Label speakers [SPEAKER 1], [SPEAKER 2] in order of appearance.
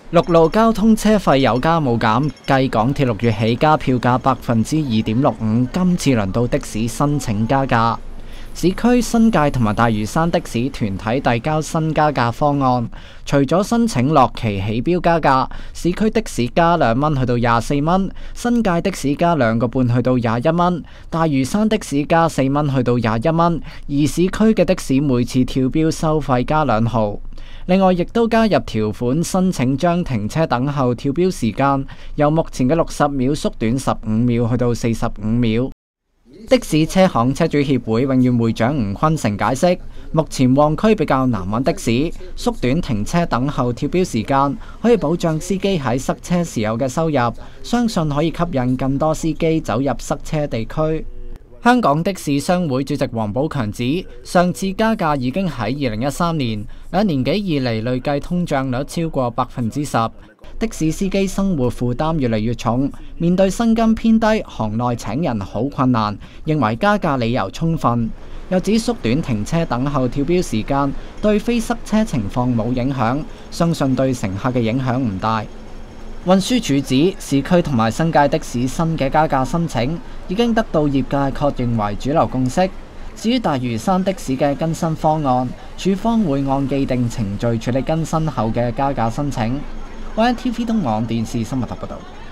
[SPEAKER 1] 陸路交通車費有加冇減，繼港鐵6月起加票價2.65%，今次輪到的士申請加價。市區、新界同埋大嶼山的士團體遞交新加價方案，除咗申請落旗起標加價，市區的士加2蚊去到24蚊，新界的士加2個半去到21蚊，大嶼山的士加4蚊去到21蚊，而市區嘅的士每次跳標收費加2毫。另外，亦都加入條款，申請將停車等候跳標時間由目前嘅60秒縮短15秒去到45秒。的士車行車主協會永遠會長吳坤成解釋，目前旺區比較難揾的士，縮短停車等候跳標時間，可以保障司機喺塞車時有嘅收入，相信可以吸引更多司機走入塞車地區。香港的士商會主席黃寶強指，上次加價已經喺2013年，2年幾以嚟累計通脹率超過10%，的士司機生活負擔越嚟越重，面對薪金偏低，行內請人好困難，認為加價理由充分。又指縮短停車等候跳標時間對非塞車情況冇影響，相信對乘客嘅影響唔大。運輸署指，市區同埋新界的士新嘅加價申請已經得到業界確認為主流共識。至於大嶼山的士嘅更新方案，署方會按既定程序處理更新後嘅加價申請。YNTV 東網電視新聞台報道。